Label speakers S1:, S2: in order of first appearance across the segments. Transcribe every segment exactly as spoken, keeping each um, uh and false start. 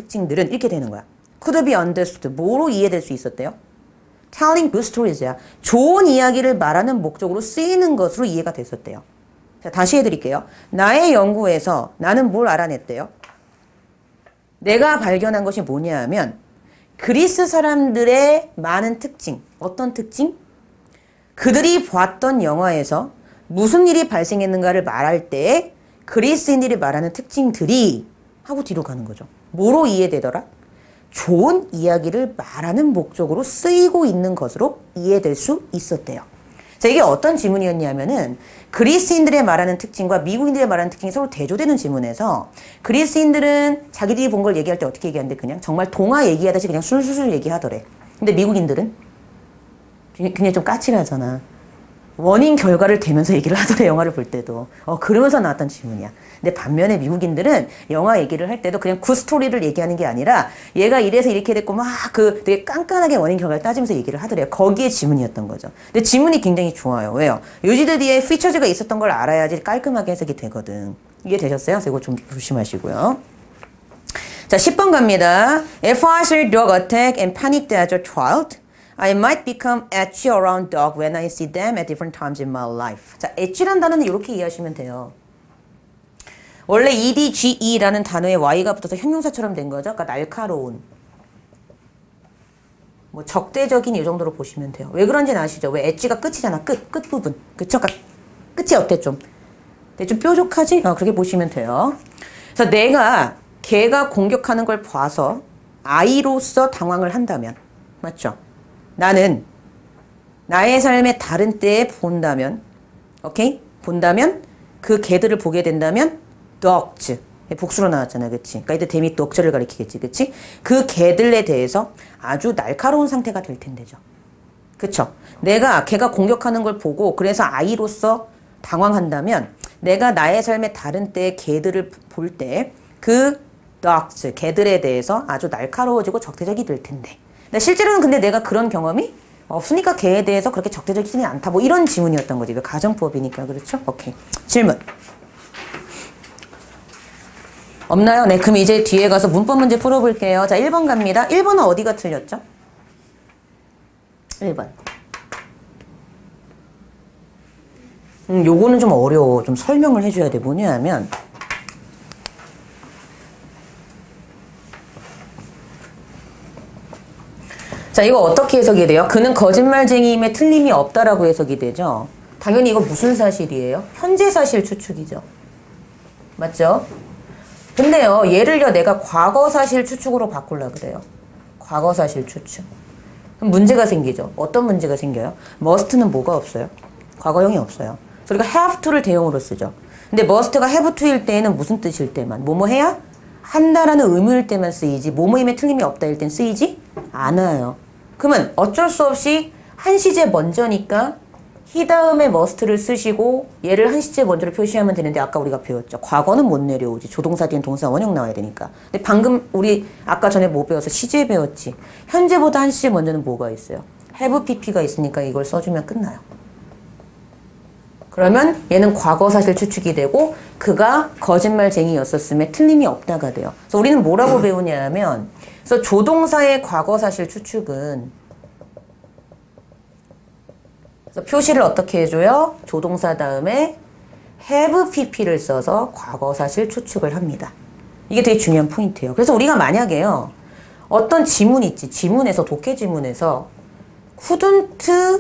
S1: 특징들은 이렇게 되는 거야. could be understood. 뭐로 이해될 수 있었대요? telling good stories야. 좋은 이야기를 말하는 목적으로 쓰이는 것으로 이해가 됐었대요. 자, 다시 해드릴게요. 나의 연구에서 나는 뭘 알아냈대요? 내가 발견한 것이 뭐냐 하면 그리스 사람들의 많은 특징. 어떤 특징? 그들이 봤던 영화에서 무슨 일이 발생했는가를 말할 때 그리스인들이 말하는 특징들이 하고 뒤로 가는 거죠. 뭐로 이해되더라? 좋은 이야기를 말하는 목적으로 쓰이고 있는 것으로 이해될 수 있었대요. 자, 이게 어떤 지문이었냐면은 그리스인들의 말하는 특징과 미국인들의 말하는 특징이 서로 대조되는 지문에서 그리스인들은 자기들이 본 걸 얘기할 때 어떻게 얘기하는데 그냥 정말 동화 얘기하듯이 그냥 술술술 얘기하더래. 근데 미국인들은 그냥 좀 까칠하잖아. 원인 결과를 대면서 얘기를 하더래, 영화를 볼 때도. 어, 그러면서 나왔던 질문이야. 근데 반면에 미국인들은 영화 얘기를 할 때도 그냥 그 스토리를 얘기하는 게 아니라 얘가 이래서 이렇게 됐고 막 그 되게 깐깐하게 원인 결과를 따지면서 얘기를 하더래요. 거기에 지문이었던 거죠. 근데 지문이 굉장히 좋아요. 왜요? 요지드 뒤에 피처즈가 있었던 걸 알아야지 깔끔하게 해석이 되거든. 이해되셨어요? 그래서 이거 좀 조심하시고요. 자, 십 번 갑니다. If I see dog attack and panicked as a child, I might become edgy around dog when I see them at different times in my life. 자, edgy란 단어는 이렇게 이해하시면 돼요. 원래 edge라는 단어에 y가 붙어서 형용사처럼 된 거죠. 그러니까 날카로운. 뭐 적대적인 이 정도로 보시면 돼요. 왜 그런지는 아시죠? 왜 edge가 끝이잖아. 끝, 끝 부분. 그쵸? 그러니까 끝이 어때 좀? 좀 뾰족하지? 어, 그렇게 보시면 돼요. 그래서 내가 걔가 공격하는 걸 봐서 아이로서 당황을 한다면, 맞죠? 나는 나의 삶의 다른 때에 본다면, 오케이? 본다면 그 개들을 보게 된다면 dogs, 복수로 나왔잖아, 그치? 그러니까 이때 데미 dogs를 가리키겠지, 그치? 그 개들에 대해서 아주 날카로운 상태가 될 텐데죠. 그쵸? 내가 걔가 공격하는 걸 보고 그래서 아이로서 당황한다면 내가 나의 삶의 다른 때의 개들을 볼 때 그 dogs, 개들에 대해서 아주 날카로워지고 적대적이 될 텐데. 실제로는 근데 내가 그런 경험이 없으니까 걔에 대해서 그렇게 적대적이지는 않다. 뭐 이런 지문이었던 거지. 가정법이니까. 그렇죠? 오케이. 질문. 없나요? 네. 그럼 이제 뒤에 가서 문법 문제 풀어볼게요. 자, 일 번 갑니다. 일 번은 어디가 틀렸죠? 일 번. 음, 요거는 좀 어려워. 좀 설명을 해줘야 돼. 뭐냐 하면 자, 이거 어떻게 해석이 돼요? 그는 거짓말쟁이임에 틀림이 없다라고 해석이 되죠. 당연히 이거 무슨 사실이에요? 현재 사실 추측이죠. 맞죠? 근데요, 얘를요, 내가 과거 사실 추측으로 바꾸려고 그래요. 과거 사실 추측. 그럼 문제가 생기죠. 어떤 문제가 생겨요? must는 뭐가 없어요? 과거형이 없어요. 그래서 우리가 have to를 대용으로 쓰죠. 근데 must가 have to일 때에는 무슨 뜻일 때만? 뭐뭐 해야? 한다라는 의무일 때만 쓰이지, 뭐뭐임에 틀림이 없다일 땐 쓰이지 않아요. 그러면 어쩔 수 없이 한 시제 먼저니까 he 다음에 must를 쓰시고 얘를 한 시제 먼저로 표시하면 되는데 아까 우리가 배웠죠. 과거는 못 내려오지. 조동사 뒤엔 동사 원형 나와야 되니까. 근데 방금 우리 아까 전에 뭐 배워서 시제 배웠지. 현재보다 한 시제 먼저는 뭐가 있어요? have pp가 있으니까 이걸 써주면 끝나요. 그러면 얘는 과거 사실 추측이 되고 그가 거짓말쟁이였었음에 틀림이 없다가 돼요. 그래서 우리는 뭐라고 배우냐 하면 그래서 조동사의 과거 사실 추측은 그래서 표시를 어떻게 해줘요? 조동사 다음에 have pp를 써서 과거 사실 추측을 합니다. 이게 되게 중요한 포인트예요. 그래서 우리가 만약에요. 어떤 지문 있지. 지문에서 독해 지문에서 couldn't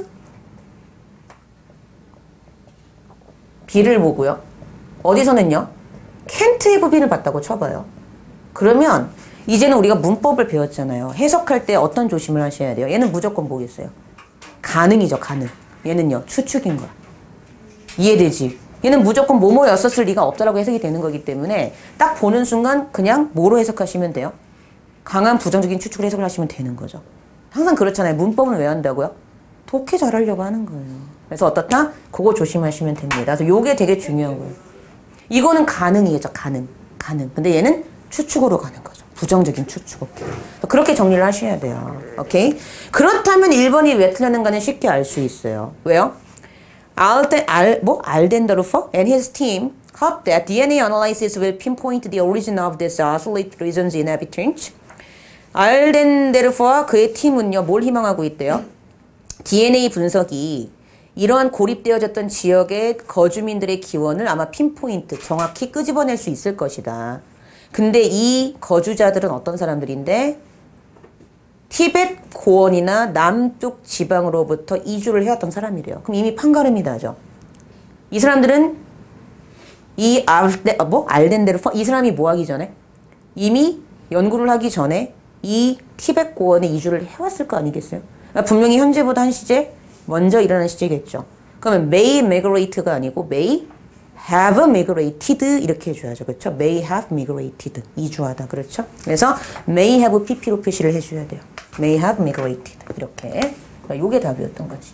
S1: be를 보고요. 어디서는요? can't have be를 봤다고 쳐봐요. 그러면 이제는 우리가 문법을 배웠잖아요. 해석할 때 어떤 조심을 하셔야 돼요? 얘는 무조건 뭐겠어요? 가능이죠, 가능. 얘는요, 추측인 거야. 이해되지? 얘는 무조건 뭐뭐였었을 리가 없다라고 해석이 되는 거기 때문에 딱 보는 순간 그냥 뭐로 해석하시면 돼요? 강한 부정적인 추측을 해석을 하시면 되는 거죠. 항상 그렇잖아요. 문법은 왜 한다고요? 독해 잘하려고 하는 거예요. 그래서 어떻다? 그거 조심하시면 됩니다. 그래서 요게 되게 중요한 거예요. 이거는 가능이겠죠. 가능. 가능. 근데 얘는 추측으로 가는 거죠. 부정적인 추측. 오케이. 그렇게 정리를 하셔야 돼요. 오케이? 그렇다면 일 번이 왜 틀렸는가는 쉽게 알 수 있어요. 왜요? 알덴, 알, 뭐? 알덴더루퍼 and his team Hope that 디엔에이 analysis will pinpoint the origin of these isolated regions inhabitants. 알덴데르프와 그의 팀은요, 뭘 희망하고 있대요? 디엔에이 분석이 이러한 고립되어졌던 지역의 거주민들의 기원을 아마 핀포인트, 정확히 끄집어낼 수 있을 것이다. 근데 이 거주자들은 어떤 사람들인데? 티벳 고원이나 남쪽 지방으로부터 이주를 해왔던 사람이래요. 그럼 이미 판가름이 나죠. 이 사람들은 이 알데, 뭐? 알덴데르프? 이 사람이 뭐 하기 전에? 이미 연구를 하기 전에 이 티벳 고원에 이주를 해왔을 거 아니겠어요? 그러니까 분명히 현재보다 한 시제 먼저 일어난 시제겠죠. 그러면 may migrate가 아니고 may have migrated 이렇게 해줘야죠. 그렇죠? may have migrated 이주하다. 그렇죠? 그래서 may have pp로 표시를 해줘야 돼요. may have migrated 이렇게. 그러니까 요게 답이었던 거지.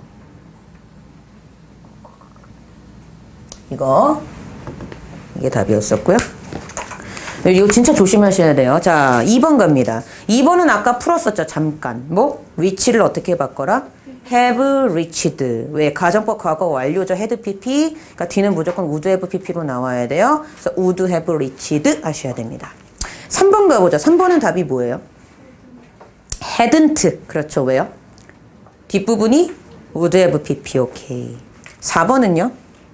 S1: 이거 이게 답이었었고요. 이거 진짜 조심하셔야 돼요. 자, 이 번 갑니다. 이 번은 아까 풀었었죠. 잠깐. 뭐? reach를 어떻게 바꿔라? have reached. 왜? 가정법 과거 완료죠. had pp. 그러니까 뒤는 무조건 would have pp로 나와야 돼요. 그래서 would have reached 하셔야 됩니다. 삼 번 가보죠. 삼 번은 답이 뭐예요? hadn't. 그렇죠. 왜요? 뒷부분이 would have pp. 오케이. 사 번은요?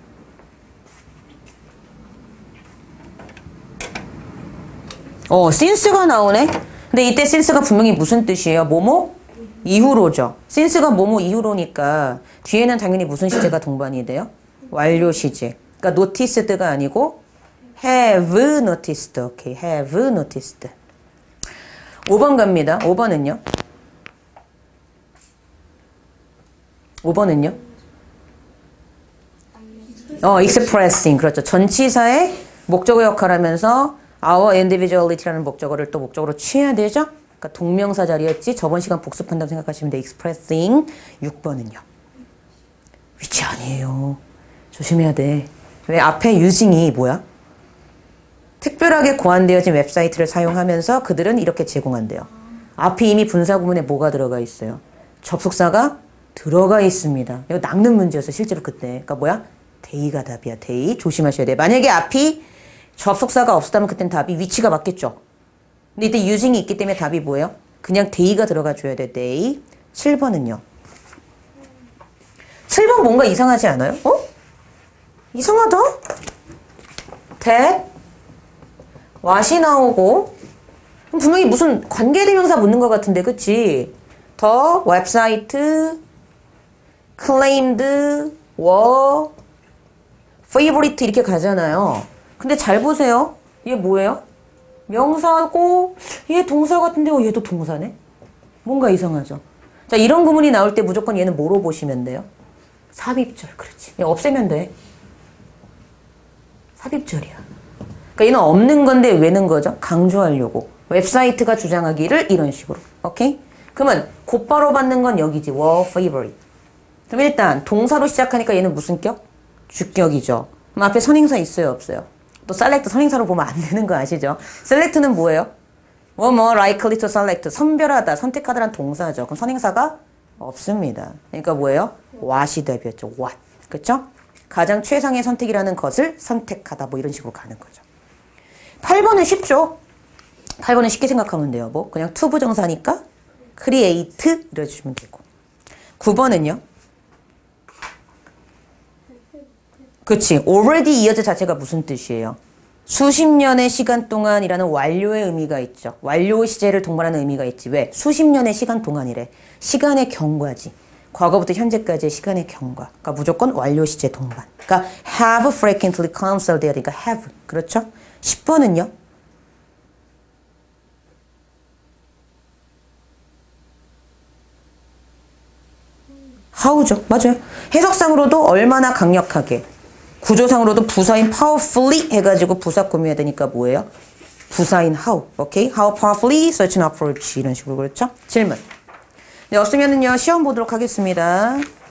S1: 어, since가 나오네? 근데 이때 since가 분명히 무슨 뜻이에요? 뭐뭐? 이후로죠. since가 뭐뭐 이후로니까 뒤에는 당연히 무슨 시제가 동반이 돼요? 완료 시제. 그러니까 noticed가 아니고 have noticed. 오케이. have noticed. 오 번 갑니다. 오 번은요? 오 번은요? 어, expressing. 그렇죠. 전치사의 목적어 역할을 하면서 our individuality라는 목적어를 또 목적으로 취해야 되죠? 그러니까 동명사 자리였지. 저번 시간 복습한다고 생각하시면 돼. expressing. 육 번은요. 위치 아니에요. 조심해야 돼. 왜? 앞에 using이 뭐야? 특별하게 고안되어진 웹사이트를 사용하면서 그들은 이렇게 제공한대요. 앞에 이미 분사구문에 뭐가 들어가 있어요? 접속사가 들어가 있습니다. 이거 낚는 문제였어. 실제로 그때. 그러니까 뭐야? 데이가 답이야. 데이. 조심하셔야 돼. 만약에 앞이 접속사가 없었다면 그땐 답이 위치가 맞겠죠. 근데 이때 using이 있기 때문에 답이 뭐예요? 그냥 데이가 들어가 줘야 돼. 데이. 칠 번은요. 칠 번 뭔가 이상하지 않아요? 어? 이상하다? that, what이 나오고 분명히 무슨 관계대명사 묻는 것 같은데 그치? 더, 웹사이트, claimed, were, favorite 이렇게 가잖아요. 근데 잘 보세요. 얘 뭐예요? 명사고 얘 동사 같은데 어, 얘도 동사네? 뭔가 이상하죠? 자, 이런 구문이 나올 때 무조건 얘는 뭐로 보시면 돼요? 삽입절. 그렇지. 얘 없애면 돼. 삽입절이야. 그러니까 얘는 없는 건데 왜 는 거죠? 강조하려고. 웹사이트가 주장하기를 이런 식으로. 오케이? 그러면 곧바로 받는 건 여기지. were favorite. 그럼 일단 동사로 시작하니까 얘는 무슨 격? 주격이죠. 그럼 앞에 선행사 있어요? 없어요? 또 select 선행사로 보면 안 되는 거 아시죠? select는 뭐예요? 뭐 뭐 likely to select 선별하다, 선택하다란 동사죠. 그럼 선행사가 없습니다. 그러니까 뭐예요? what이 답이었죠. what. 그렇죠? 가장 최상의 선택이라는 것을 선택하다 뭐 이런 식으로 가는 거죠. 팔 번은 쉽죠? 팔 번은 쉽게 생각하면 돼요. 뭐 그냥 to 부정사니까 create 이래주시면 되고. 구 번은요? 그치. already 이어져 자체가 무슨 뜻이에요? 수십 년의 시간 동안이라는 완료의 의미가 있죠. 완료 시제를 동반하는 의미가 있지. 왜? 수십 년의 시간 동안이래. 시간의 경과지. 과거부터 현재까지의 시간의 경과. 그러니까 무조건 완료 시제 동반. 그러니까 have frequently counseled 해야 되니까 have. 그렇죠? 십 번은요? how죠. 맞아요. 해석상으로도 얼마나 강력하게. 구조상으로도 부사인 powerfully 해가지고 부사 꾸며야 되니까 뭐예요? 부사인 how. 오케이? How powerfully such an approach. 이런 식으로 그렇죠? 질문. 네, 없으면은요, 시험 보도록 하겠습니다.